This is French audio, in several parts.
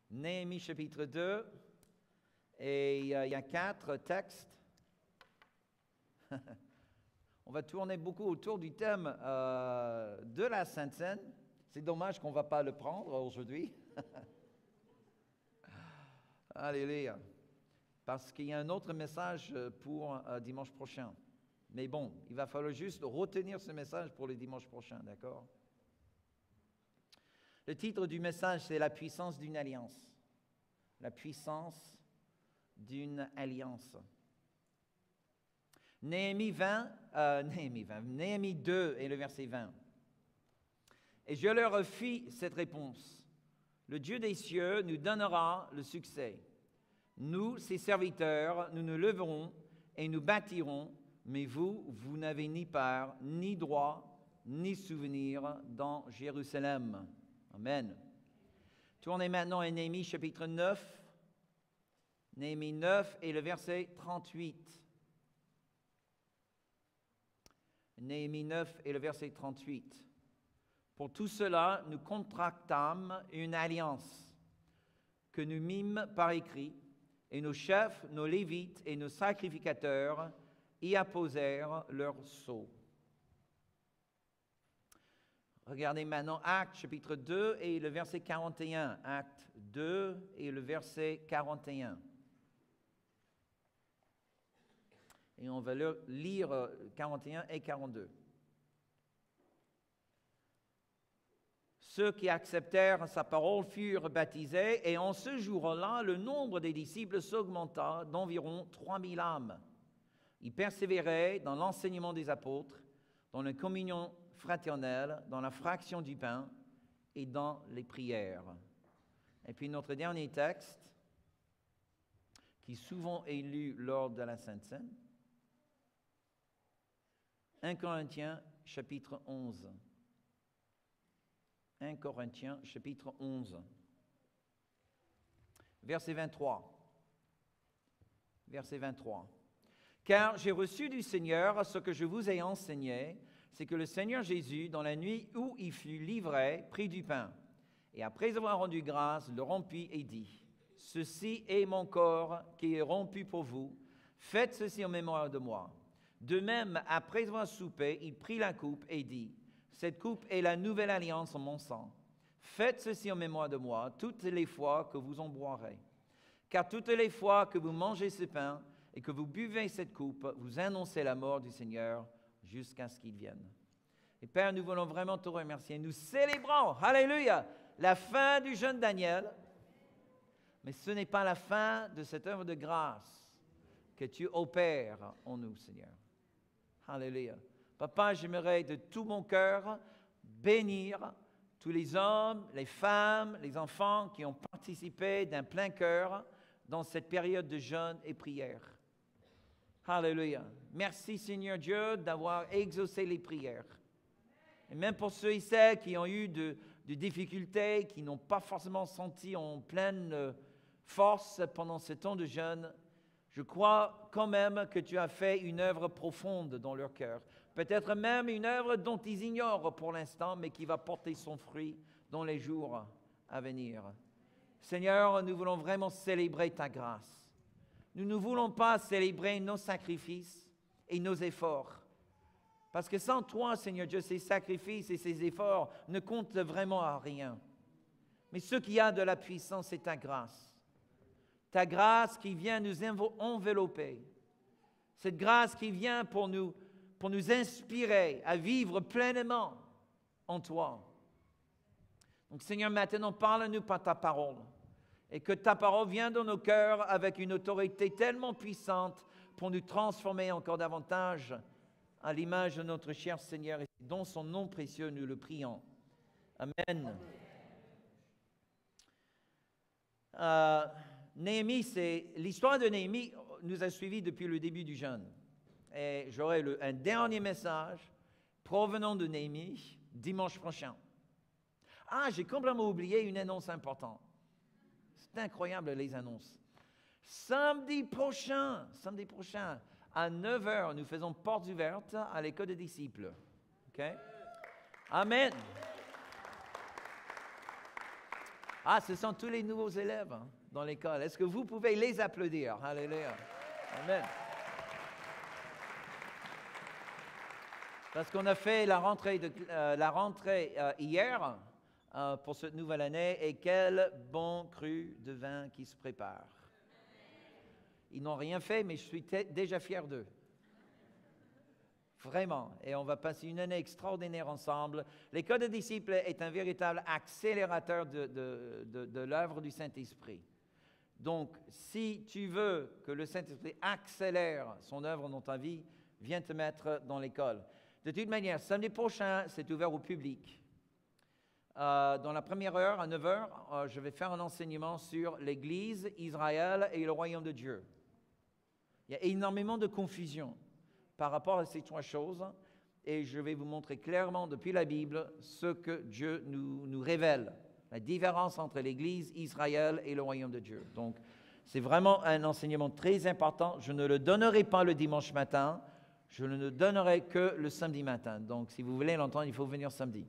Néhémie chapitre 2, et il y a 4 textes. On va tourner beaucoup autour du thème de la Sainte Seine. C'est dommage qu'on ne va pas le prendre aujourd'hui. Alléluia. Parce qu'il y a un autre message pour dimanche prochain. Mais bon, il va falloir juste retenir ce message pour le dimanche prochain, d'accord? Le titre du message, c'est « La puissance d'une alliance ». La puissance d'une alliance. Néhémie 2 et le verset 20. Et je leur fis cette réponse. Le Dieu des cieux nous donnera le succès. Nous, ses serviteurs, nous nous leverons et nous bâtirons, mais vous, vous n'avez ni part, ni droit, ni souvenir dans Jérusalem. Amen. Tournez maintenant à Néhémie chapitre 9. Néhémie 9 et le verset 38. Néhémie 9 et le verset 38. Pour tout cela, nous contractâmes une alliance que nous mîmes par écrit, et nos chefs, nos lévites et nos sacrificateurs y apposèrent leurs sceaux. Regardez maintenant Actes chapitre 2 et le verset 41. Actes 2 et le verset 41. Et on va lire 41 et 42. Ceux qui acceptèrent sa parole furent baptisés, et en ce jour-là, le nombre des disciples s'augmenta d'environ 3000 âmes. Ils persévéraient dans l'enseignement des apôtres, dans la communion fraternelle, dans la fraction du pain et dans les prières. Et puis notre dernier texte, qui souvent est lu lors de la Sainte Seine, 1 Corinthiens chapitre 11. 1 Corinthiens chapitre 11. Verset 23. Verset 23. Car j'ai reçu du Seigneur ce que je vous ai enseigné, c'est que le Seigneur Jésus, dans la nuit où il fut livré, prit du pain, et après avoir rendu grâce, le rompit et dit, « Ceci est mon corps qui est rompu pour vous, faites ceci en mémoire de moi. » De même, après avoir soupé, il prit la coupe et dit, « Cette coupe est la nouvelle alliance en mon sang. Faites ceci en mémoire de moi toutes les fois que vous en boirez. Car toutes les fois que vous mangez ce pain et que vous buvez cette coupe, vous annoncez la mort du Seigneur jusqu'à ce qu'il vienne. » Et Père, nous voulons vraiment te remercier. Nous célébrons, alléluia, la fin du jeune Daniel. Mais ce n'est pas la fin de cette œuvre de grâce que tu opères en nous, Seigneur. Alléluia. Papa, j'aimerais de tout mon cœur bénir tous les hommes, les femmes, les enfants qui ont participé d'un plein cœur dans cette période de jeûne et prière. Alléluia. Merci Seigneur Dieu d'avoir exaucé les prières. Et même pour ceux et celles qui ont eu de difficultés, qui n'ont pas forcément senti en pleine force pendant ce temps de jeûne, je crois quand même que tu as fait une œuvre profonde dans leur cœur. Peut-être même une œuvre dont ils ignorent pour l'instant, mais qui va porter son fruit dans les jours à venir. Seigneur, nous voulons vraiment célébrer ta grâce. Nous ne voulons pas célébrer nos sacrifices et nos efforts. Parce que sans toi, Seigneur Dieu, ces sacrifices et ces efforts ne comptent vraiment à rien. Mais ce qui a de la puissance, c'est ta grâce. Ta grâce qui vient nous envelopper. Cette grâce qui vient pour nous inspirer à vivre pleinement en toi. Donc Seigneur, maintenant, parle-nous par ta parole. Et que ta parole vienne dans nos cœurs avec une autorité tellement puissante pour nous transformer encore davantage à l'image de notre cher Seigneur. Et dans son nom précieux, nous le prions. Amen. Néhémie, l'histoire de Néhémie nous a suivis depuis le début du jeûne. Et j'aurai un dernier message provenant de Néhémie dimanche prochain. Ah, j'ai complètement oublié une annonce importante. C'est incroyable les annonces. Samedi prochain, à 9h, nous faisons portes ouvertes à l'école des disciples. OK? Amen. Ah, ce sont tous les nouveaux élèves dans l'école. Est-ce que vous pouvez les applaudir? Alléluia. Amen. Parce qu'on a fait la rentrée hier pour cette nouvelle année, et quel bon cru de vin qui se prépare. Ils n'ont rien fait, mais je suis déjà fier d'eux. Vraiment. Et on va passer une année extraordinaire ensemble. L'école des disciples est un véritable accélérateur de l'œuvre du Saint-Esprit. Donc, si tu veux que le Saint-Esprit accélère son œuvre dans ta vie, viens te mettre dans l'école. De toute manière, samedi prochain, c'est ouvert au public. Dans la première heure, à 9 h, je vais faire un enseignement sur l'Église, Israël et le royaume de Dieu. Il y a énormément de confusion par rapport à ces trois choses, et je vais vous montrer clairement depuis la Bible ce que Dieu nous révèle, la différence entre l'Église, Israël et le royaume de Dieu. Donc, c'est vraiment un enseignement très important. Je ne le donnerai pas le dimanche matin, je ne le donnerai que le samedi matin. Donc, si vous voulez l'entendre, il faut venir samedi.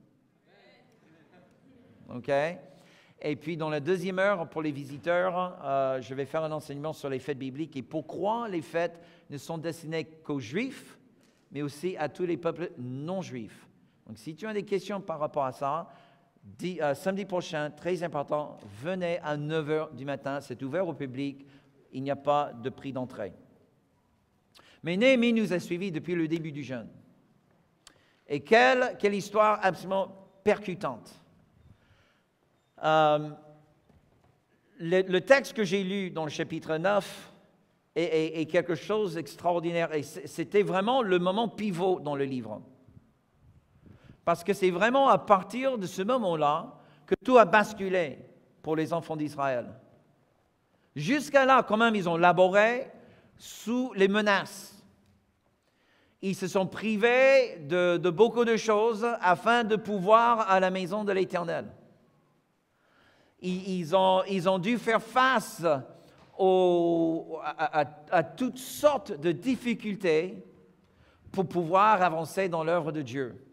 OK? Et puis, dans la deuxième heure, pour les visiteurs, je vais faire un enseignement sur les fêtes bibliques et pourquoi les fêtes ne sont destinées qu'aux Juifs, mais aussi à tous les peuples non-juifs. Donc, si tu as des questions par rapport à ça, samedi prochain, très important, venez à 9 h du matin. C'est ouvert au public. Il n'y a pas de prix d'entrée. Mais Néhémie nous a suivis depuis le début du jeûne. Et quelle histoire absolument percutante. Le texte que j'ai lu dans le chapitre 9 est quelque chose d'extraordinaire. Et c'était vraiment le moment pivot dans le livre. Parce que c'est vraiment à partir de ce moment-là que tout a basculé pour les enfants d'Israël. Jusqu'à là, quand même, ils ont laboré sous les menaces. Ils se sont privés de beaucoup de choses afin de pouvoir à la maison de l'Éternel. Ils ont dû faire face à toutes sortes de difficultés pour pouvoir avancer dans l'œuvre de Dieu.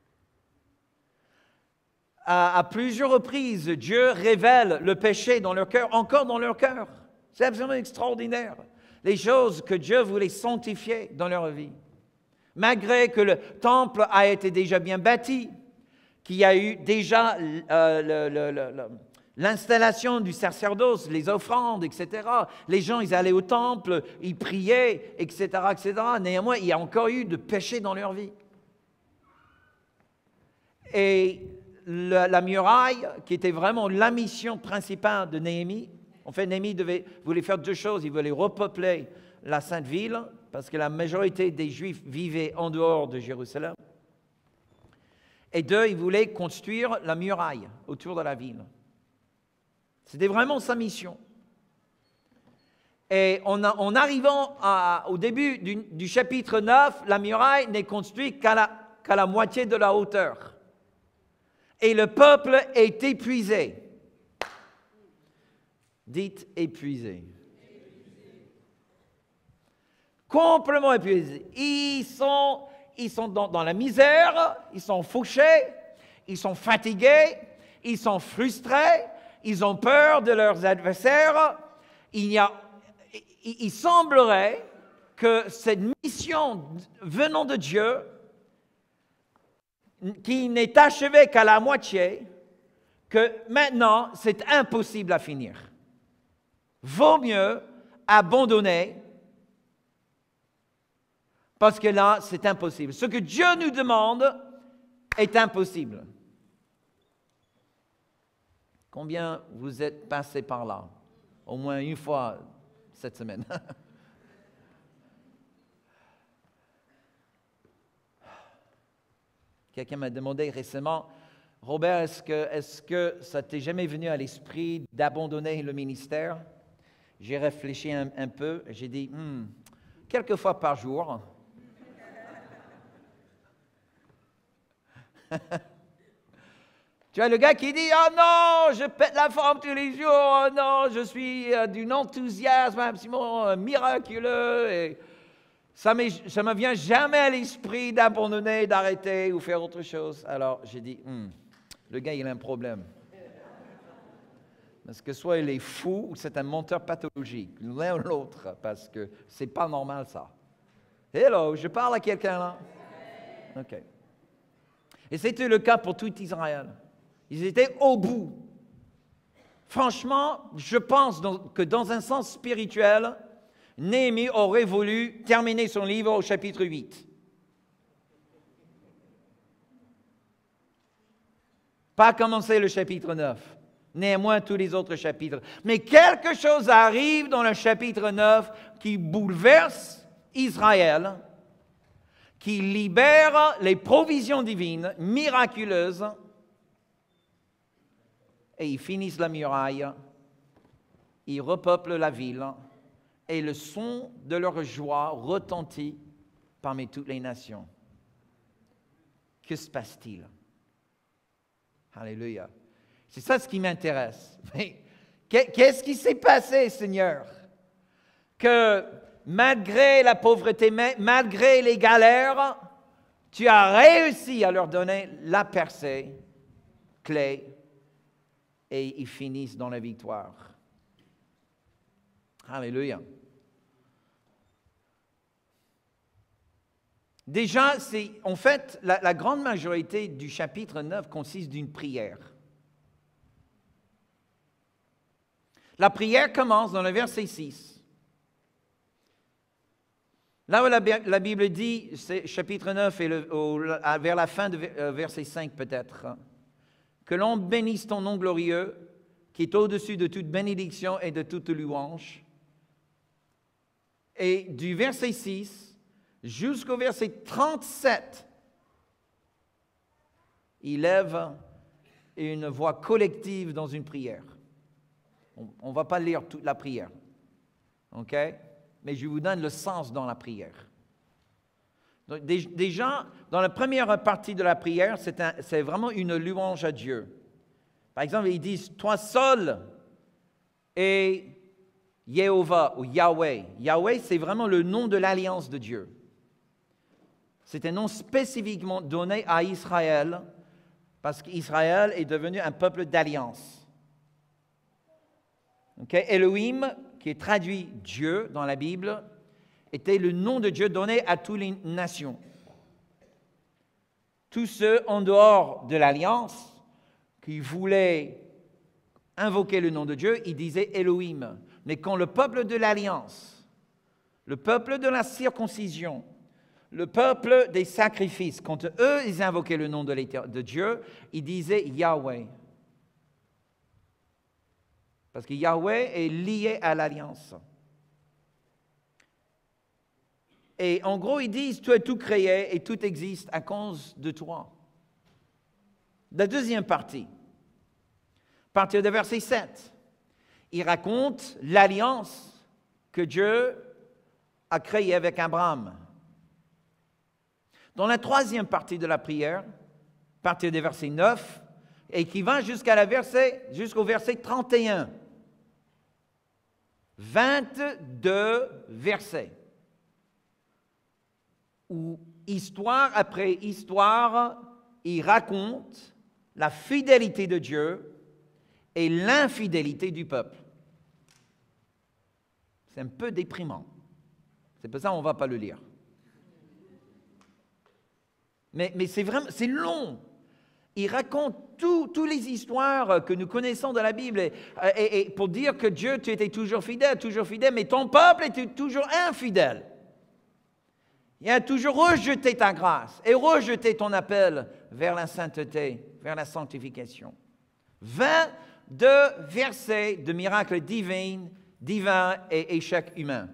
À plusieurs reprises, Dieu révèle le péché dans leur cœur, encore dans leur cœur. C'est absolument extraordinaire. Les choses que Dieu voulait sanctifier dans leur vie. Malgré que le temple a été déjà bien bâti, qu'il y a eu déjà l'installation du sacerdoce, les offrandes, etc. Les gens, ils allaient au temple, ils priaient, etc., etc. Néanmoins, il y a encore eu de péché dans leur vie. Et la muraille, qui était vraiment la mission principale de Néhémie, en fait, Néhémie voulait faire deux choses. Il voulait repeupler la Sainte Ville, parce que la majorité des Juifs vivaient en dehors de Jérusalem. Et deux, il voulait construire la muraille autour de la ville. C'était vraiment sa mission. Et en arrivant au début du chapitre 9, la muraille n'est construite qu'à la moitié de la hauteur. Et le peuple est épuisé. Dites épuisé. Complètement épuisés. Ils sont dans la misère, ils sont fauchés, ils sont fatigués, ils sont frustrés, ils ont peur de leurs adversaires. Il semblerait que cette mission venant de Dieu, qui n'est achevée qu'à la moitié, que maintenant c'est impossible à finir. Vaut mieux abandonner, parce que là, c'est impossible. Ce que Dieu nous demande est impossible. Combien vous êtes passé par là? Au moins une fois cette semaine. Quelqu'un m'a demandé récemment, Robert, est-ce que ça t'est jamais venu à l'esprit d'abandonner le ministère? J'ai réfléchi un peu, j'ai dit, quelques fois par jour. Tu as le gars qui dit « Oh non, je pète la forme tous les jours, oh non, je suis d'un enthousiasme absolument miraculeux. » Et ça ne me vient jamais à l'esprit d'abandonner, d'arrêter ou faire autre chose. Alors j'ai dit « Le gars, il a un problème. » Parce que soit il est fou ou c'est un menteur pathologique, l'un ou l'autre, parce que c'est pas normal ça. Hello, je parle à quelqu'un là? OK. Et c'était le cas pour tout Israël. Ils étaient au bout. Franchement, je pense que dans un sens spirituel, Néhémie aurait voulu terminer son livre au chapitre 8. Pas commencer le chapitre 9, néanmoins tous les autres chapitres. Mais quelque chose arrive dans le chapitre 9 qui bouleverse Israël, qui libère les provisions divines miraculeuses, et ils finissent la muraille, ils repeuplent la ville, et le son de leur joie retentit parmi toutes les nations. Que se passe-t-il? Alléluia. C'est ça ce qui m'intéresse. Mais qu'est-ce qui s'est passé, Seigneur? Que malgré la pauvreté, malgré les galères, tu as réussi à leur donner la percée, clé, et ils finissent dans la victoire. Alléluia. Déjà, en fait, la grande majorité du chapitre 9 consiste d'une prière. La prière commence dans le verset 6. Là où la Bible dit, c'est chapitre 9 et vers la fin de verset 5 peut-être, que l'on bénisse ton nom glorieux, qui est au-dessus de toute bénédiction et de toute louange. Et du verset 6 jusqu'au verset 37, il lève une voix collective dans une prière. On ne va pas lire toute la prière, OK? Mais je vous donne le sens dans la prière. Donc, déjà, dans la première partie de la prière, c'est vraiment une louange à Dieu. Par exemple, ils disent « Toi seul et Jéhovah » ou « Yahweh ». Yahweh, c'est vraiment le nom de l'alliance de Dieu. C'est un nom spécifiquement donné à Israël parce qu'Israël est devenu un peuple d'alliance. Okay? Elohim, qui est traduit Dieu dans la Bible, était le nom de Dieu donné à toutes les nations. Tous ceux en dehors de l'alliance qui voulaient invoquer le nom de Dieu, ils disaient Elohim. Mais quand le peuple de l'alliance, le peuple de la circoncision, le peuple des sacrifices, quand eux, ils invoquaient le nom de Dieu, ils disaient Yahweh. Parce que Yahweh est lié à l'alliance. Et en gros, ils disent, tu as tout créé et tout existe à cause de toi. La deuxième partie, à partir de verset 7, il raconte l'alliance que Dieu a créée avec Abraham. Dans la troisième partie de la prière, à partir du verset 9, et qui va jusqu'au verset 31, 22 versets, où histoire après histoire, il raconte la fidélité de Dieu et l'infidélité du peuple. C'est un peu déprimant. C'est pour ça qu'on ne va pas le lire. Mais c'est vraiment, c'est long. Il raconte toutes les histoires que nous connaissons de la Bible et pour dire que Dieu, tu étais toujours fidèle, mais ton peuple était toujours infidèle. Il a toujours rejeté ta grâce et rejeté ton appel vers la sainteté, vers la sanctification. 22 versets de miracles divins et échecs humains.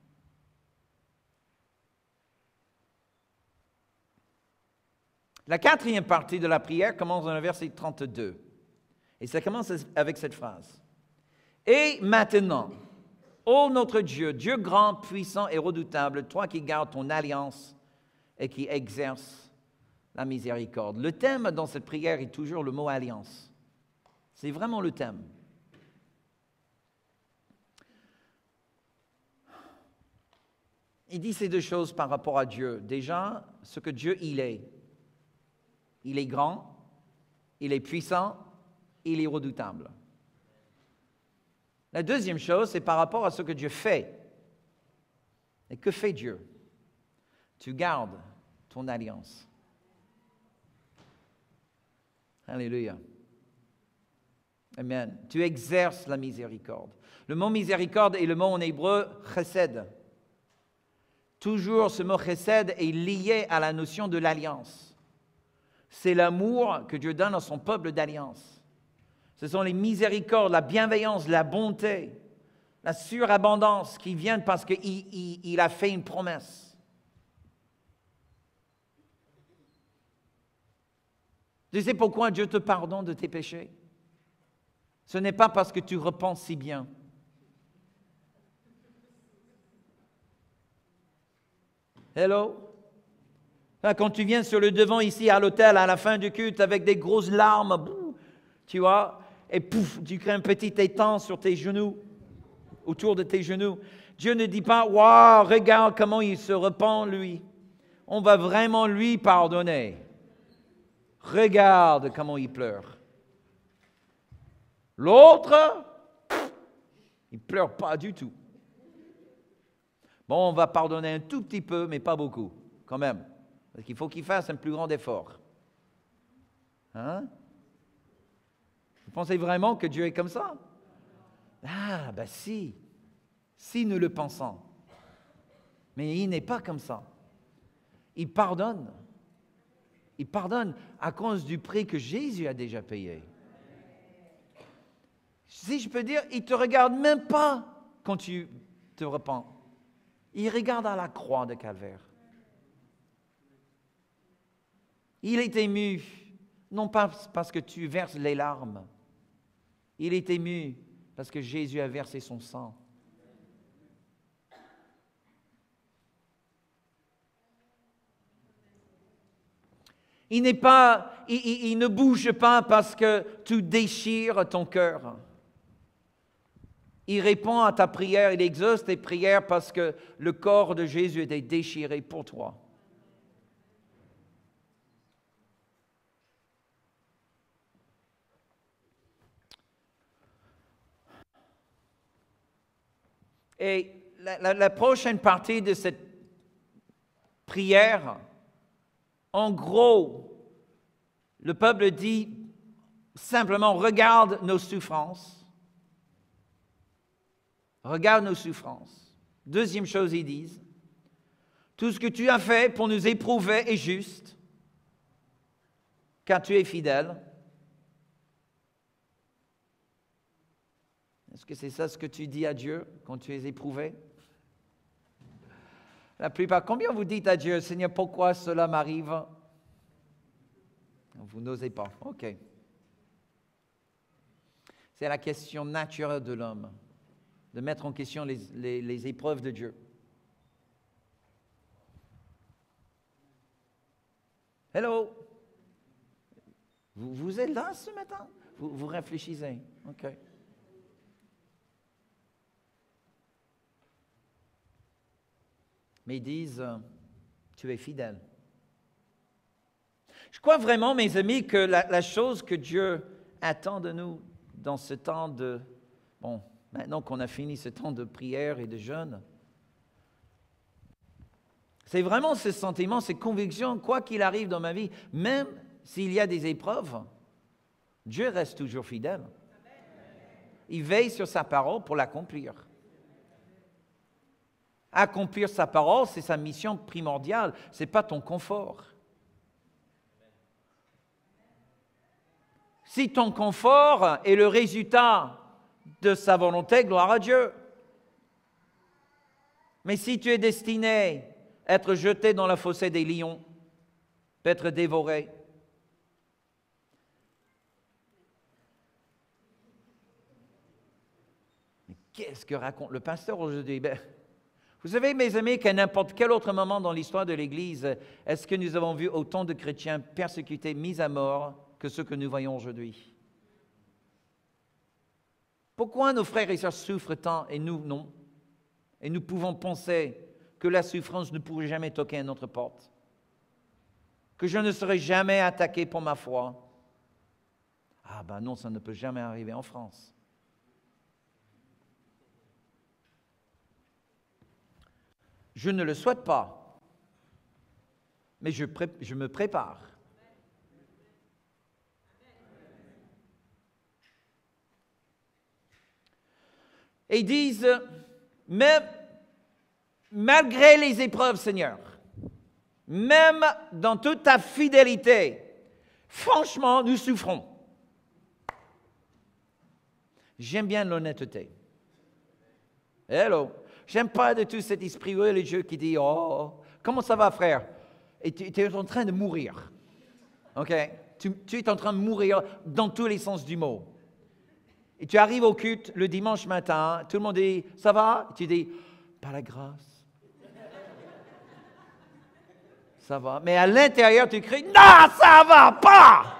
La quatrième partie de la prière commence dans le verset 32. Et ça commence avec cette phrase. « Et maintenant, ô notre Dieu, Dieu grand, puissant et redoutable, toi qui gardes ton alliance et qui exerces la miséricorde. » Le thème dans cette prière est toujours le mot « alliance ». C'est vraiment le thème. Il dit ces deux choses par rapport à Dieu. Déjà, ce que Dieu il est. Il est grand, il est puissant, il est redoutable. La deuxième chose, c'est par rapport à ce que Dieu fait. Et que fait Dieu? Tu gardes ton alliance. Alléluia. Amen. Tu exerces la miséricorde. Le mot miséricorde est le mot en hébreu chesed. Toujours, ce mot chesed est lié à la notion de l'alliance. C'est l'amour que Dieu donne à son peuple d'alliance. Ce sont les miséricordes, la bienveillance, la bonté, la surabondance qui viennent parce qu'il a fait une promesse. Tu sais pourquoi Dieu te pardonne de tes péchés? Ce n'est pas parce que tu repenses si bien. Hello? Quand tu viens sur le devant ici à l'hôtel à la fin du culte avec des grosses larmes, tu vois, et pouf, tu crées un petit étang sur tes genoux, autour de tes genoux. Dieu ne dit pas, waouh, regarde comment il se repent lui. On va vraiment lui pardonner. Regarde comment il pleure. L'autre, il ne pleure pas du tout. Bon, on va pardonner un tout petit peu, mais pas beaucoup, quand même. Parce qu'il faut qu'il fasse un plus grand effort. Hein? Vous pensez vraiment que Dieu est comme ça? Ah, ben si. Si nous le pensons. Mais il n'est pas comme ça. Il pardonne. Il pardonne à cause du prix que Jésus a déjà payé. Si je peux dire, il ne te regarde même pas quand tu te repens. Il regarde à la croix de Calvaire. Il est ému, non pas parce que tu verses les larmes. Il est ému parce que Jésus a versé son sang. Il ne bouge pas parce que tu déchires ton cœur. Il répond à ta prière, il exauce tes prières parce que le corps de Jésus était déchiré pour toi. Et la prochaine partie de cette prière, en gros, le peuple dit simplement, regarde nos souffrances. Regarde nos souffrances. Deuxième chose, ils disent, tout ce que tu as fait pour nous éprouver est juste, car tu es fidèle. Est-ce que c'est ça ce que tu dis à Dieu quand tu es éprouvé? La plupart, combien vous dites à Dieu, Seigneur, pourquoi cela m'arrive? Vous n'osez pas. OK. C'est la question naturelle de l'homme, de mettre en question les épreuves de Dieu. Hello? Vous êtes là ce matin? Vous réfléchissez. OK. Mais ils disent, tu es fidèle. Je crois vraiment, mes amis, que la chose que Dieu attend de nous dans ce temps de... Bon, maintenant qu'on a fini ce temps de prière et de jeûne, c'est vraiment ce sentiment, ces convictions, quoi qu'il arrive dans ma vie, même s'il y a des épreuves, Dieu reste toujours fidèle. Il veille sur sa parole pour l'accomplir. Accomplir sa parole, c'est sa mission primordiale, ce n'est pas ton confort. Si ton confort est le résultat de sa volonté, gloire à Dieu. Mais si tu es destiné à être jeté dans la fossé des lions, être dévoré, mais qu'est-ce que raconte le pasteur aujourd'hui? Vous savez, mes amis, qu'à n'importe quel autre moment dans l'histoire de l'Église, est-ce que nous avons vu autant de chrétiens persécutés, mis à mort, que ceux que nous voyons aujourd'hui? Pourquoi nos frères et sœurs souffrent tant et nous non? Et nous pouvons penser que la souffrance ne pourrait jamais toquer à notre porte, que je ne serai jamais attaqué pour ma foi. Ah ben non, ça ne peut jamais arriver en France. Je ne le souhaite pas, mais je me prépare. Et ils disent, mais malgré les épreuves, Seigneur, même dans toute ta fidélité, franchement, nous souffrons. J'aime bien l'honnêteté. Hello. J'aime pas de tout cet esprit religieux qui dit, oh, comment ça va, frère? Et tu es en train de mourir. OK? Tu es en train de mourir dans tous les sens du mot. Et tu arrives au culte le dimanche matin, tout le monde dit, ça va? Et tu dis, par la grâce. Ça va. Mais à l'intérieur, tu cries, non, ça va pas!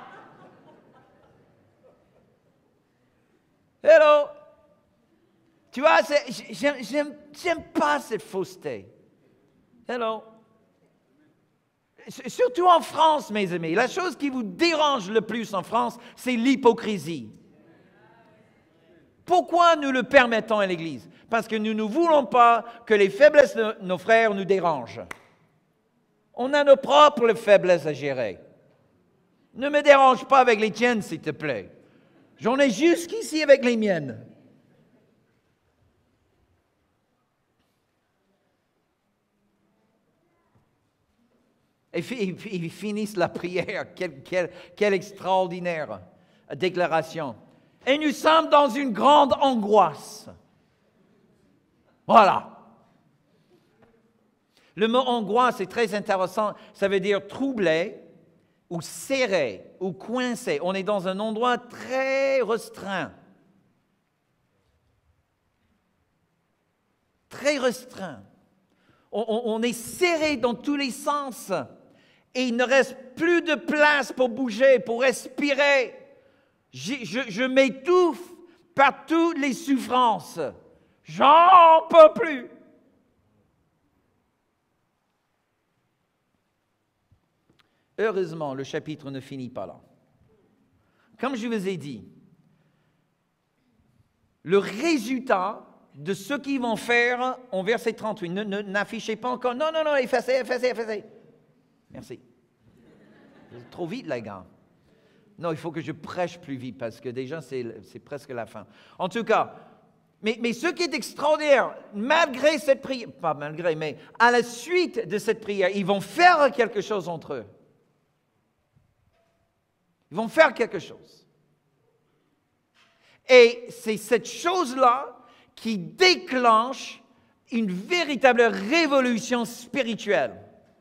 Hello! Tu vois, j'aime pas cette fausseté. Hello? Surtout en France, mes amis. La chose qui vous dérange le plus en France, c'est l'hypocrisie. Pourquoi nous le permettons à l'Église? Parce que nous ne voulons pas que les faiblesses de nos frères nous dérangent. On a nos propres faiblesses à gérer. Ne me dérange pas avec les tiennes, s'il te plaît. J'en ai jusqu'ici avec les miennes. Et ils finissent la prière. Quelle extraordinaire déclaration. Et nous sommes dans une grande angoisse. Voilà. Le mot angoisse est très intéressant. Ça veut dire troublé ou serré ou coincé. On est dans un endroit très restreint. Très restreint. On est serré dans tous les sens. Et il ne reste plus de place pour bouger, pour respirer. Je m'étouffe par toutes les souffrances. J'en peux plus. Heureusement, le chapitre ne finit pas là. Comme je vous ai dit, le résultat de ce qu'ils vont faire en verset 38, n'affichez pas encore. Non, effacez. Merci. C'est trop vite, les gars. Non, il faut que je prêche plus vite parce que déjà, c'est presque la fin. En tout cas, mais ce qui est extraordinaire, malgré cette prière, pas malgré, mais à la suite de cette prière, ils vont faire quelque chose entre eux. Ils vont faire quelque chose. Et c'est cette chose-là qui déclenche une véritable révolution spirituelle.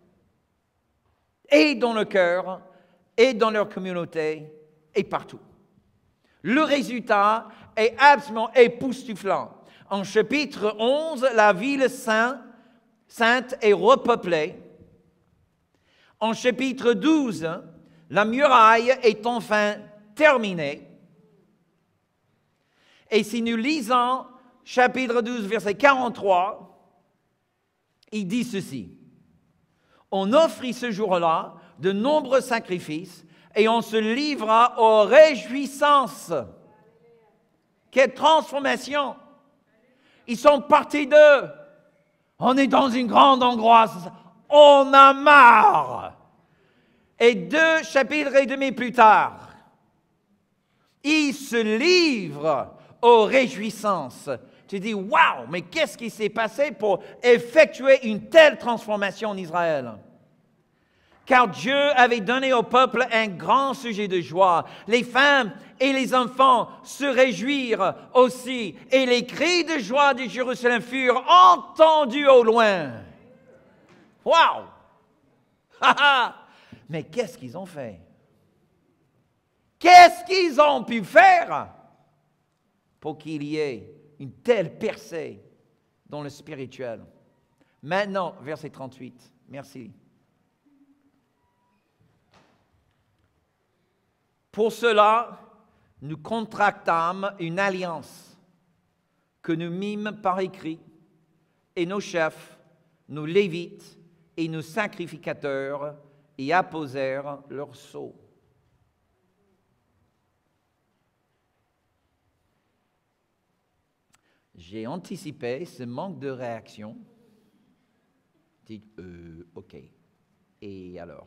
Et dans le cœur, et dans leur communauté, et partout. Le résultat est absolument époustouflant. En chapitre 11, la ville sainte est repeuplée. En chapitre 12, la muraille est enfin terminée. Et si nous lisons chapitre 12, verset 43, il dit ceci. On offrit ce jour-là de nombreux sacrifices et on se livra aux réjouissances. Quelle transformation! Ils sont partis d'eux. On est dans une grande angoisse. On a marre. Et 2 chapitres et demi plus tard, ils se livrent aux réjouissances. Tu dis, waouh, mais qu'est-ce qui s'est passé pour effectuer une telle transformation en Israël? Car Dieu avait donné au peuple un grand sujet de joie. Les femmes et les enfants se réjouirent aussi. Et les cris de joie de Jérusalem furent entendus au loin. Waouh! Mais qu'est-ce qu'ils ont fait? Qu'est-ce qu'ils ont pu faire pour qu'il y ait une telle percée dans le spirituel? Maintenant, verset 38. Merci. Pour cela, nous contractâmes une alliance que nous mîmes par écrit, et nos chefs, nos lévites et nos sacrificateurs y apposèrent leurs sceaux. J'ai anticipé ce manque de réaction Dites, OK. Et alors?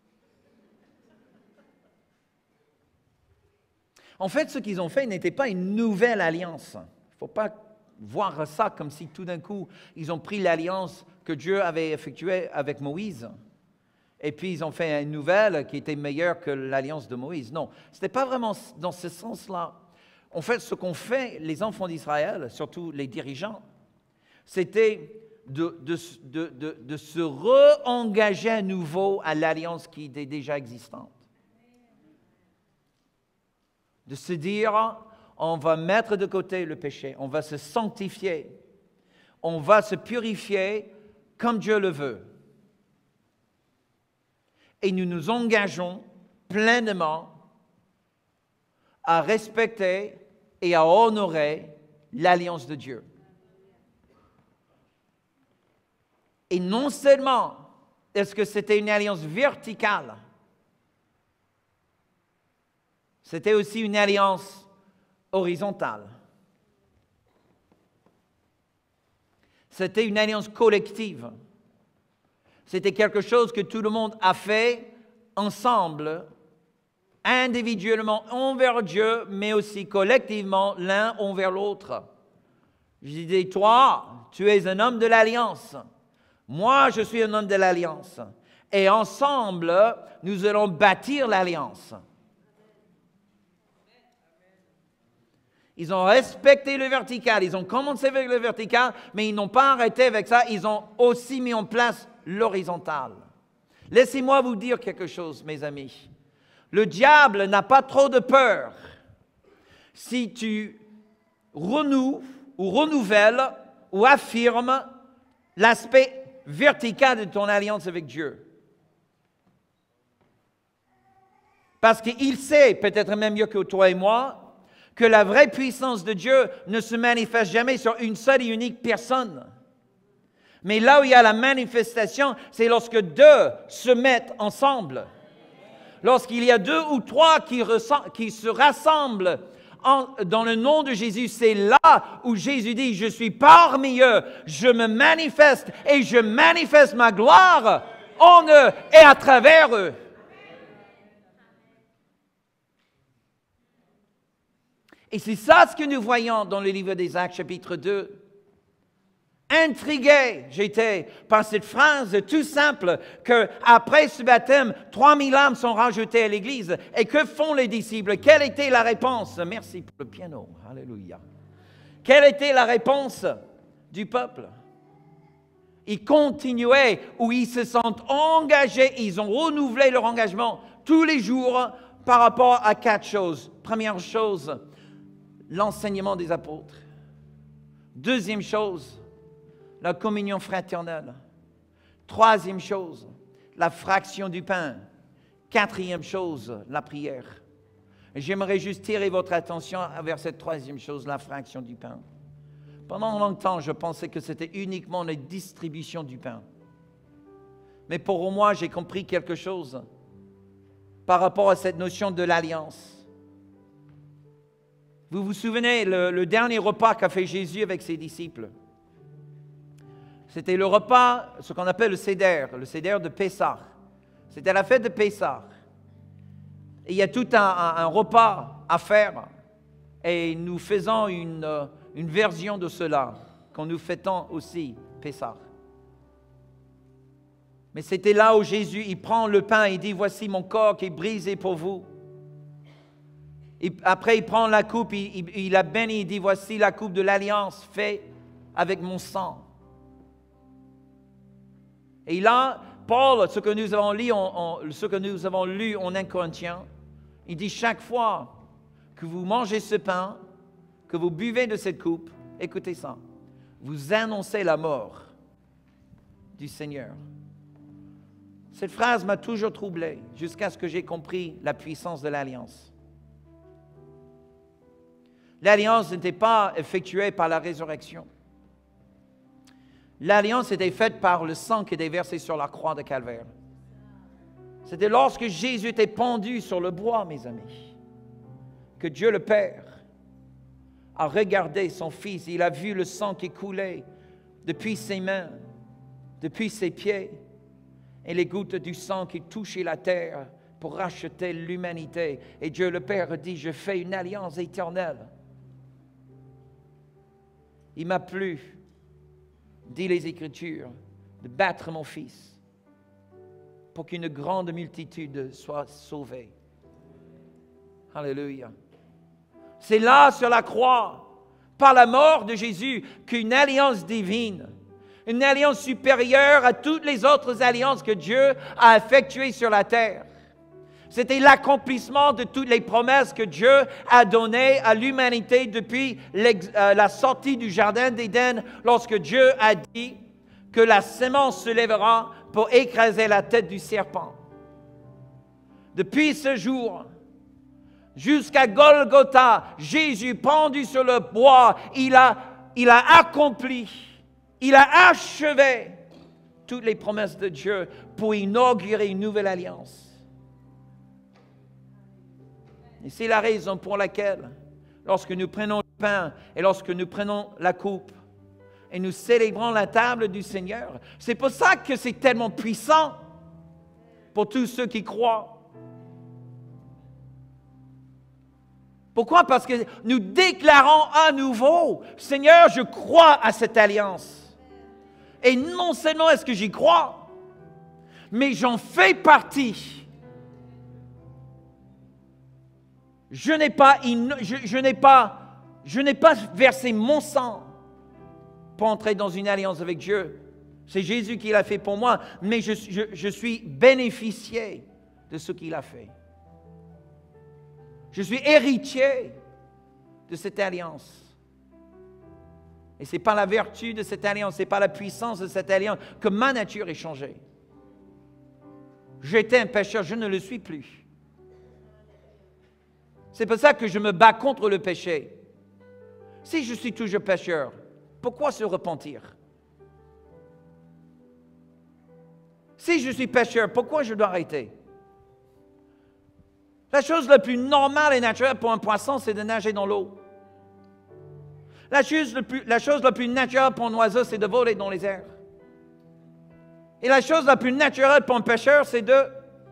En fait, ce qu'ils ont fait n'était pas une nouvelle alliance. Il ne faut pas voir ça comme si tout d'un coup, ils ont pris l'alliance que Dieu avait effectuée avec Moïse. Et puis, ils ont fait une nouvelle qui était meilleure que l'alliance de Moïse. Non, ce n'était pas vraiment dans ce sens-là. En fait, ce qu'ont fait les enfants d'Israël, surtout les dirigeants, c'était de se re-engager à nouveau à l'alliance qui était déjà existante. De se dire, on va mettre de côté le péché, on va se sanctifier, on va se purifier comme Dieu le veut. Et nous nous engageons pleinement à respecter et à honorer l'alliance de Dieu. Et non seulement est-ce que c'était une alliance verticale, c'était aussi une alliance horizontale. C'était une alliance collective. C'était quelque chose que tout le monde a fait ensemble, individuellement envers Dieu, mais aussi collectivement l'un envers l'autre. Je disais, toi, tu es un homme de l'alliance. Moi, je suis un homme de l'alliance. Et ensemble, nous allons bâtir l'alliance. Ils ont respecté le vertical. Ils ont commencé avec le vertical, mais ils n'ont pas arrêté avec ça. Ils ont aussi mis en place l'horizontal. Laissez-moi vous dire quelque chose, mes amis. Le diable n'a pas trop de peur si tu renoues ou renouvelles ou affirmes l'aspect vertical de ton alliance avec Dieu. Parce qu'il sait, peut-être même mieux que toi et moi, que la vraie puissance de Dieu ne se manifeste jamais sur une seule et unique personne. Mais là où il y a la manifestation, c'est lorsque deux se mettent ensemble. Lorsqu'il y a deux ou trois qui se rassemblent dans le nom de Jésus, c'est là où Jésus dit, je suis parmi eux, je me manifeste et je manifeste ma gloire en eux et à travers eux. Et c'est ça ce que nous voyons dans le livre des Actes, chapitre 2. Intrigué, j'étais par cette phrase tout simple qu'après ce baptême, 3000 âmes sont rajoutées à l'Église. Et que font les disciples? Quelle était la réponse? Merci pour le piano. Alléluia. Quelle était la réponse du peuple? Ils continuaient ou ils se sont engagés, ils ont renouvelé leur engagement tous les jours par rapport à 4 choses. Première chose, l'enseignement des apôtres. Deuxième chose, la communion fraternelle. Troisième chose, la fraction du pain. Quatrième chose, la prière. J'aimerais juste tirer votre attention vers cette troisième chose, la fraction du pain. Pendant longtemps, je pensais que c'était uniquement la distribution du pain. Mais pour moi, j'ai compris quelque chose par rapport à cette notion de l'alliance. Vous vous souvenez, le dernier repas qu'a fait Jésus avec ses disciples? C'était le repas, ce qu'on appelle le Seder de Pessah. C'était la fête de Pessah. Et il y a tout un repas à faire. Et nous faisons une version de cela, quand nous fêtons aussi Pessah. Mais c'était là où Jésus, il prend le pain et dit, voici mon corps qui est brisé pour vous. Et après, il prend la coupe, il la bénit, il dit, voici la coupe de l'alliance faite avec mon sang. Et là, Paul, ce que nous avons lu en 1 Corinthiens, il dit, chaque fois que vous mangez ce pain, que vous buvez de cette coupe, écoutez ça, vous annoncez la mort du Seigneur. Cette phrase m'a toujours troublé jusqu'à ce que j'ai compris la puissance de l'alliance. L'alliance n'était pas effectuée par la résurrection. L'alliance était faite par le sang qui était versé sur la croix de Calvaire. C'était lorsque Jésus était pendu sur le bois, mes amis, que Dieu le Père a regardé son Fils. Il a vu le sang qui coulait depuis ses mains. depuis ses pieds et les gouttes du sang qui touchaient la terre pour racheter l'humanité. Et Dieu le Père dit, je fais une alliance éternelle. Il m'a plu, dit les Écritures, de battre mon Fils pour qu'une grande multitude soit sauvée. Alléluia. C'est là, sur la croix, par la mort de Jésus, qu'une alliance divine, une alliance supérieure à toutes les autres alliances que Dieu a effectuées sur la terre. C'était l'accomplissement de toutes les promesses que Dieu a données à l'humanité depuis la sortie du Jardin d'Éden, lorsque Dieu a dit que la semence se lèvera pour écraser la tête du serpent. Depuis ce jour, jusqu'à Golgotha, Jésus pendu sur le bois, il a accompli, il a achevé toutes les promesses de Dieu pour inaugurer une nouvelle alliance. Et c'est la raison pour laquelle, lorsque nous prenons le pain et lorsque nous prenons la coupe et nous célébrons la table du Seigneur, c'est pour ça que c'est tellement puissant pour tous ceux qui croient. Pourquoi? Parce que nous déclarons à nouveau, Seigneur, je crois à cette alliance. Et non seulement est-ce que j'y crois, mais j'en fais partie. Je n'ai pas versé mon sang pour entrer dans une alliance avec Dieu. C'est Jésus qui l'a fait pour moi, mais je suis bénéficié de ce qu'il a fait. Je suis héritier de cette alliance. Et ce n'est pas la vertu de cette alliance, ce n'est pas la puissance de cette alliance que ma nature est changée. J'étais un pécheur, je ne le suis plus. C'est pour ça que je me bats contre le péché. Si je suis toujours pécheur, pourquoi se repentir? Si je suis pécheur, pourquoi je dois arrêter? La chose la plus normale et naturelle pour un poisson, c'est de nager dans l'eau. La chose la plus naturelle pour un oiseau, c'est de voler dans les airs. Et la chose la plus naturelle pour un pêcheur, c'est de...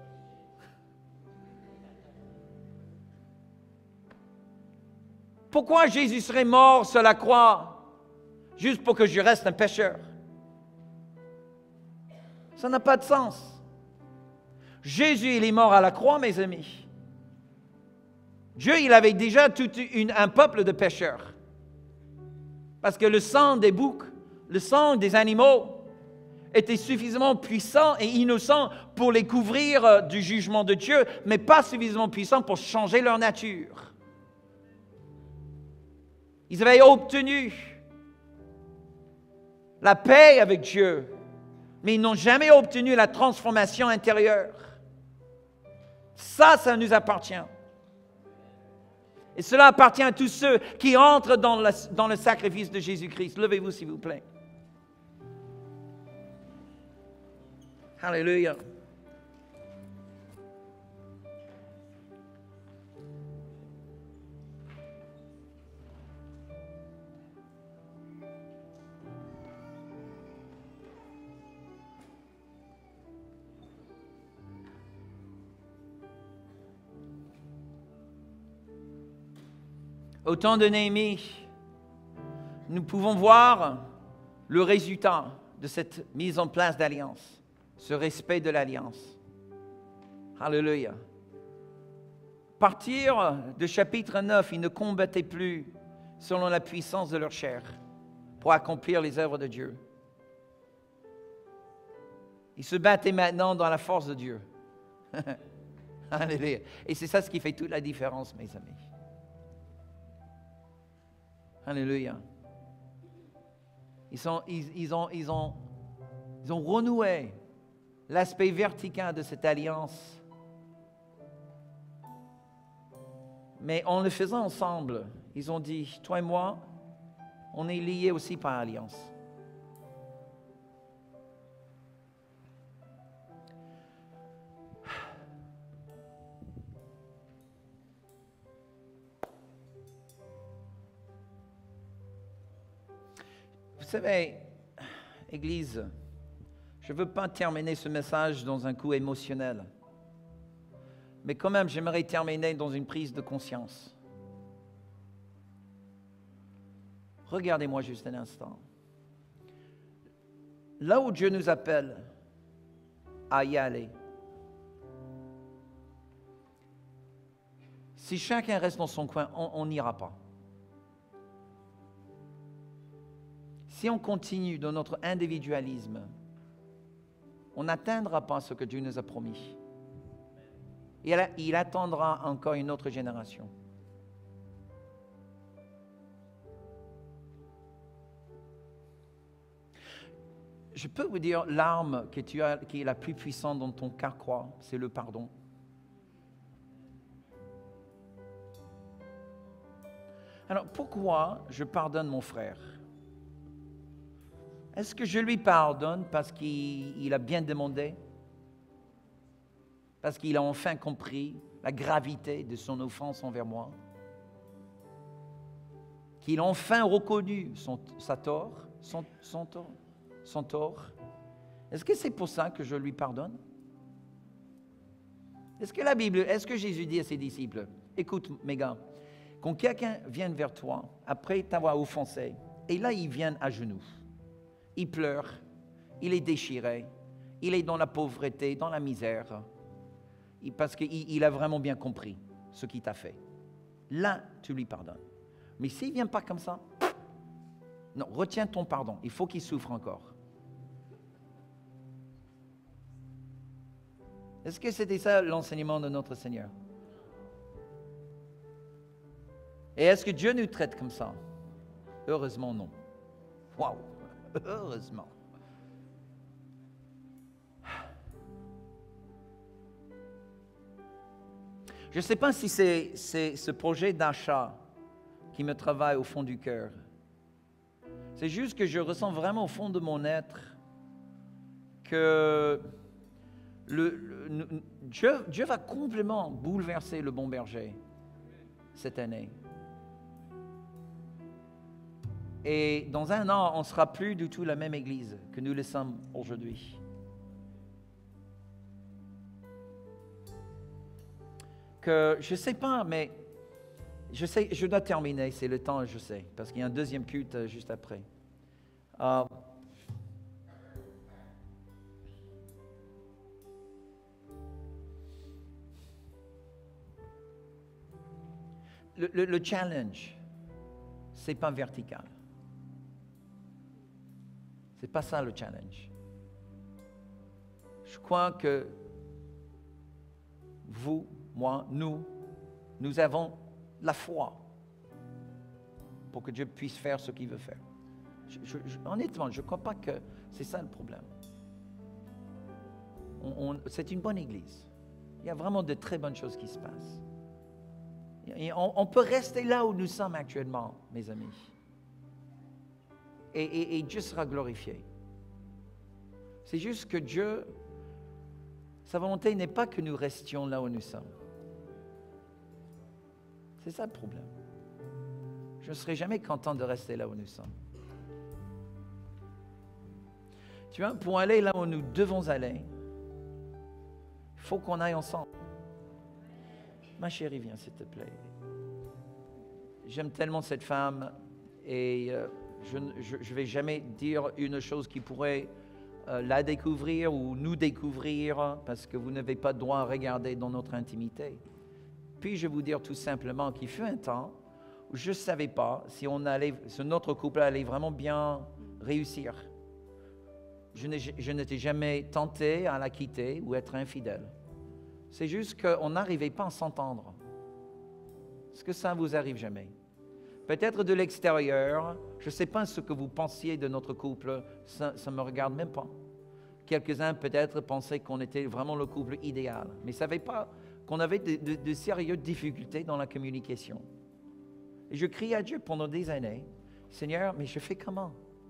Pourquoi Jésus serait mort sur la croix juste pour que je reste un pécheur? Ça n'a pas de sens. Jésus, il est mort à la croix, mes amis. Dieu, il avait déjà tout un peuple de pécheurs. Parce que le sang des boucs, le sang des animaux était suffisamment puissant et innocent pour les couvrir du jugement de Dieu, mais pas suffisamment puissant pour changer leur nature. Ils avaient obtenu la paix avec Dieu, mais ils n'ont jamais obtenu la transformation intérieure. Ça nous appartient. Et cela appartient à tous ceux qui entrent dans le sacrifice de Jésus-Christ. Levez-vous, s'il vous plaît. Alléluia. Au temps de Néhémie, nous pouvons voir le résultat de cette mise en place d'alliance, ce respect de l'alliance. Alléluia. À partir de chapitre 9, ils ne combattaient plus selon la puissance de leur chair pour accomplir les œuvres de Dieu. Ils se battaient maintenant dans la force de Dieu. Alléluia. Et c'est ça ce qui fait toute la différence, mes amis. Alléluia. Ils ont renoué l'aspect vertical de cette alliance. Mais en le faisant ensemble, ils ont dit, toi et moi, on est liés aussi par alliance. Vous savez, Église, Je ne veux pas terminer ce message dans un coup émotionnel. Mais quand même, j'aimerais terminer dans une prise de conscience. Regardez-moi juste un instant. Là où Dieu nous appelle à y aller, si chacun reste dans son coin, on n'ira pas. Si on continue dans notre individualisme, on n'atteindra pas ce que Dieu nous a promis. Il attendra encore une autre génération. Je peux vous dire, l'arme que tu as, qui est la plus puissante dans ton carquois, c'est le pardon. Alors, pourquoi je pardonne mon frère? Est-ce que je lui pardonne parce qu'il a bien demandé? Parce qu'il a enfin compris la gravité de son offense envers moi? Qu'il a enfin reconnu son tort? Est-ce que c'est pour ça que je lui pardonne? Est-ce que Jésus dit à ses disciples, écoute mes gars, quand quelqu'un vient vers toi, après t'avoir offensé, et là il vient à genoux, il pleure, il est déchiré, il est dans la pauvreté, dans la misère, parce qu'il a vraiment bien compris ce qu'il t'a fait. Là, tu lui pardonnes. Mais s'il ne vient pas comme ça, non, retiens ton pardon, il faut qu'il souffre encore. Est-ce que c'était ça l'enseignement de notre Seigneur? Et est-ce que Dieu nous traite comme ça? Heureusement, non. Waouh! Heureusement. Je ne sais pas si c'est ce projet d'achat qui me travaille au fond du cœur. C'est juste que je ressens vraiment au fond de mon être que Dieu va complètement bouleverser le Bon Berger cette année. Et dans un an, on ne sera plus du tout la même église que nous le sommes aujourd'hui. Que je ne sais pas, mais je dois terminer, c'est le temps, je sais, parce qu'il y a un deuxième culte juste après. Le challenge, ce n'est pas vertical. Ce n'est pas ça le challenge. Je crois que vous, moi, nous avons la foi pour que Dieu puisse faire ce qu'il veut faire. Honnêtement, je ne crois pas que c'est ça le problème. C'est une bonne église. Il y a vraiment de très bonnes choses qui se passent. Et on peut rester là où nous sommes actuellement, mes amis. Et Dieu sera glorifié. C'est juste que Dieu, sa volonté n'est pas que nous restions là où nous sommes. C'est ça le problème. Je ne serai jamais content de rester là où nous sommes. Tu vois, pour aller là où nous devons aller, il faut qu'on aille ensemble. Ma chérie, viens s'il te plaît. J'aime tellement cette femme et je ne vais jamais dire une chose qui pourrait la découvrir ou nous découvrir parce que vous n'avez pas droit à regarder dans notre intimité. Puis-je vous dire tout simplement qu'il fut un temps où je ne savais pas si notre couple allait vraiment bien réussir. Je n'étais jamais tenté à la quitter ou être infidèle. C'est juste qu'on n'arrivait pas à s'entendre. Est-ce que ça vous arrive jamais? Peut-être de l'extérieur, je ne sais pas ce que vous pensiez de notre couple, ça ne me regarde même pas. Quelques-uns peut-être pensaient qu'on était vraiment le couple idéal, mais ne savaient pas qu'on avait de sérieuses difficultés dans la communication. Et je criais à Dieu pendant des années, Seigneur, mais je fais comment?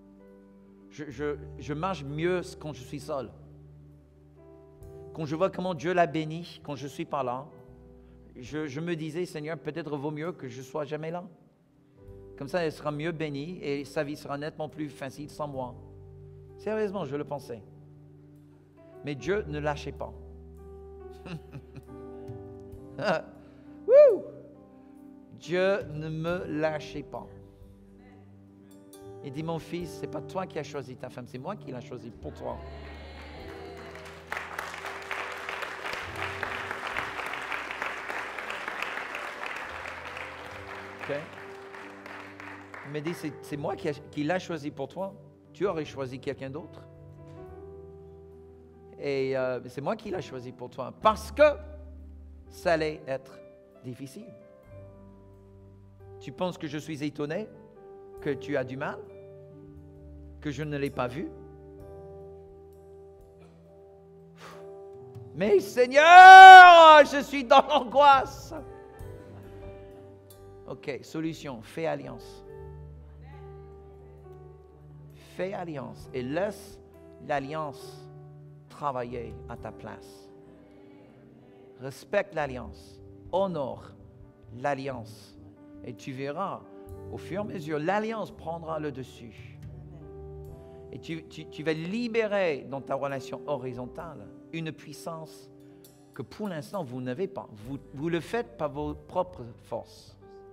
Je marche mieux quand je suis seul. Quand je vois comment Dieu l'a béni, quand je suis pas là, je me disais, Seigneur, peut-être vaut mieux que je sois jamais là. Comme ça, elle sera mieux bénie et sa vie sera nettement plus facile sans moi. Sérieusement, je le pensais. Mais Dieu ne lâchez pas. Woo! Dieu ne me lâchez pas. Il dit, mon fils, ce n'est pas toi qui as choisi ta femme, c'est moi qui l'ai choisi pour toi. Okay. Il me dit, c'est moi qui l'ai choisi pour toi. Tu aurais choisi quelqu'un d'autre. Et c'est moi qui l'ai choisi pour toi. Parce que ça allait être difficile. Tu penses que je suis étonné que tu as du mal? Que je ne l'ai pas vu? Mais Seigneur, je suis dans l'angoisse. OK, solution, fais alliance. Fais alliance et laisse l'alliance travailler à ta place. Respecte l'alliance, honore l'alliance et tu verras, au fur et à mesure, l'alliance prendra le dessus. Et tu vas libérer dans ta relation horizontale une puissance que pour l'instant vous n'avez pas. Vous le faites par vos propres forces.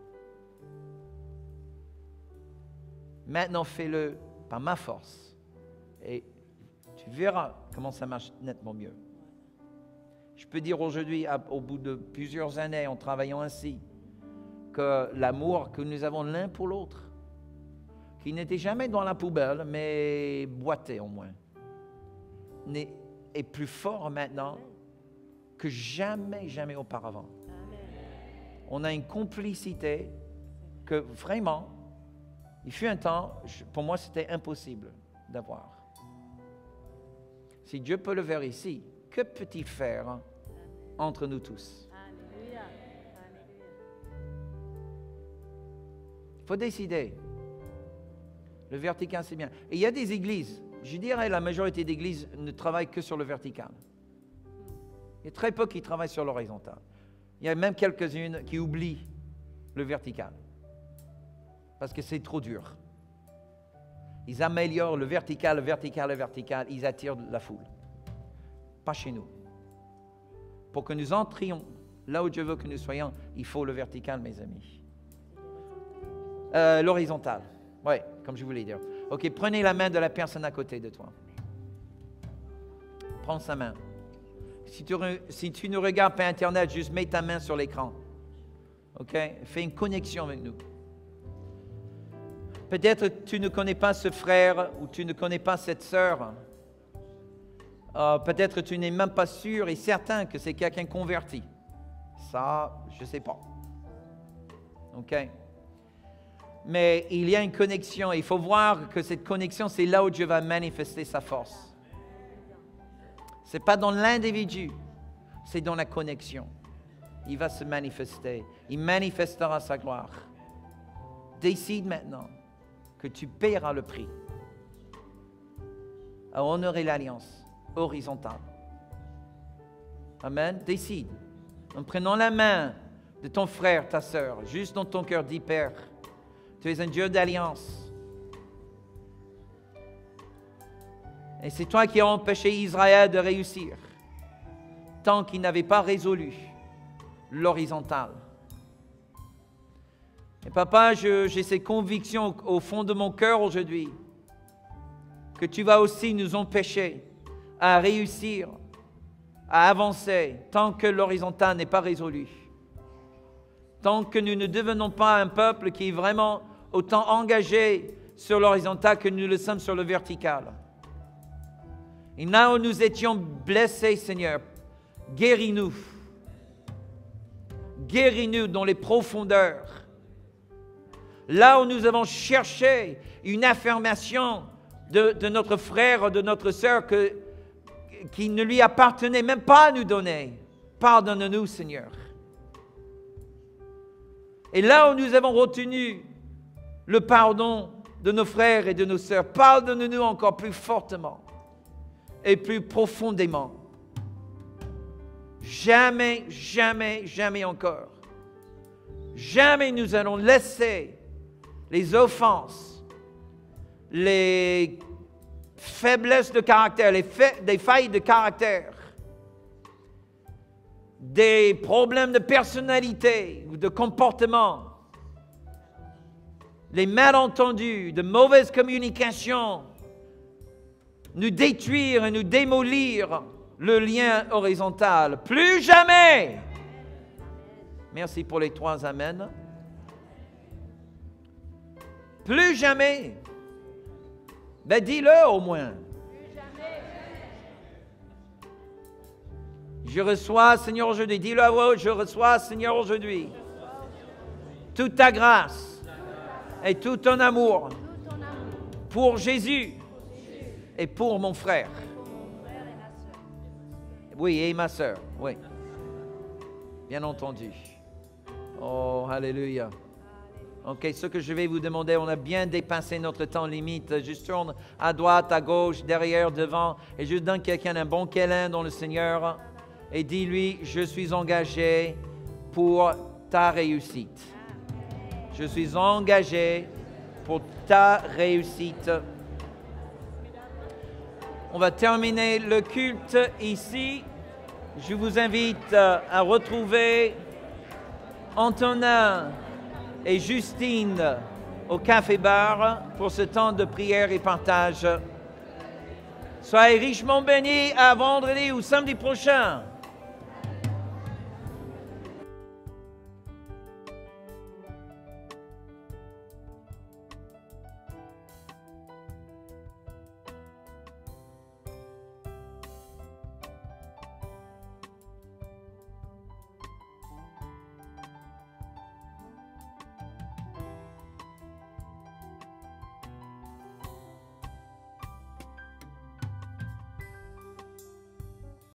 Maintenant, fais-le par ma force. Et tu verras comment ça marche nettement mieux. Je peux dire aujourd'hui, au bout de plusieurs années en travaillant ainsi, que l'amour que nous avons l'un pour l'autre, qui n'était jamais dans la poubelle, mais boité au moins, est plus fort maintenant que jamais auparavant. On a une complicité que vraiment, il fut un temps, pour moi, c'était impossible d'avoir. Si Dieu peut le faire ici, que peut-il faire entre nous tous? Il faut décider. Le vertical, c'est bien. Et il y a des églises, je dirais la majorité d'églises ne travaillent que sur le vertical. Il y a très peu qui travaillent sur l'horizontal. Il y a même quelques-unes qui oublient le vertical. Parce que c'est trop dur. Ils améliorent le vertical, ils attirent la foule. Pas chez nous. Pour que nous entrions là où Dieu veut que nous soyons, il faut le vertical, mes amis. L'horizontal. Oui, comme je voulais dire. OK, prenez la main de la personne à côté de toi. Prends sa main. Si tu ne regardes pas Internet, juste mets ta main sur l'écran. OK? Fais une connexion avec nous. Peut-être tu ne connais pas ce frère ou tu ne connais pas cette sœur. Peut-être tu n'es même pas sûr et certain que c'est quelqu'un converti. Ça, je ne sais pas. OK? Mais il y a une connexion. Il faut voir que cette connexion, c'est là où Dieu va manifester sa force. Ce n'est pas dans l'individu, c'est dans la connexion. Il va se manifester. Il manifestera sa gloire. Décide maintenant que tu paieras le prix à honorer l'alliance horizontale. Amen. Décide. En prenant la main de ton frère, ta sœur, juste dans ton cœur, dis Père, tu es un Dieu d'alliance. Et c'est toi qui as empêché Israël de réussir tant qu'il n'avait pas résolu l'horizontal. Et papa, j'ai cette conviction au fond de mon cœur aujourd'hui que tu vas aussi nous empêcher à réussir, à avancer tant que l'horizontal n'est pas résolu. Tant que nous ne devenons pas un peuple qui est vraiment autant engagé sur l'horizontal que nous le sommes sur le vertical. Et là où nous étions blessés, Seigneur, guéris-nous. Guéris-nous dans les profondeurs. Là où nous avons cherché une affirmation de notre frère, de notre sœur, qui ne lui appartenait même pas à nous donner. Pardonne-nous, Seigneur. Et là où nous avons retenu le pardon de nos frères et de nos sœurs, pardonne-nous encore plus fortement et plus profondément. Jamais, jamais, jamais encore. Jamais nous allons laisser les offenses, les faiblesses de caractère, des failles de caractère, des problèmes de personnalité ou de comportement, les malentendus, de mauvaises communications, nous détruire et nous démolir le lien horizontal. Plus jamais. Merci pour les 3 amens. Plus jamais. Ben dis-le au moins. Je reçois, Seigneur, aujourd'hui. Dis-le à vous, je reçois, Seigneur, aujourd'hui. Toute ta grâce et tout ton amour pour Jésus et pour mon frère. Oui, et ma sœur, oui. Bien entendu. Oh, alléluia. OK, ce que je vais vous demander, on a bien dépassé notre temps limite. Juste tourne à droite, à gauche, derrière, devant, et juste donne quelqu'un un bon câlin dans le Seigneur et dis-lui, je suis engagé pour ta réussite. Je suis engagé pour ta réussite. On va terminer le culte ici. Je vous invite à retrouver Antonin et Justine au café-bar pour ce temps de prière et partage. Soyez richement bénis à vendredi ou samedi prochain.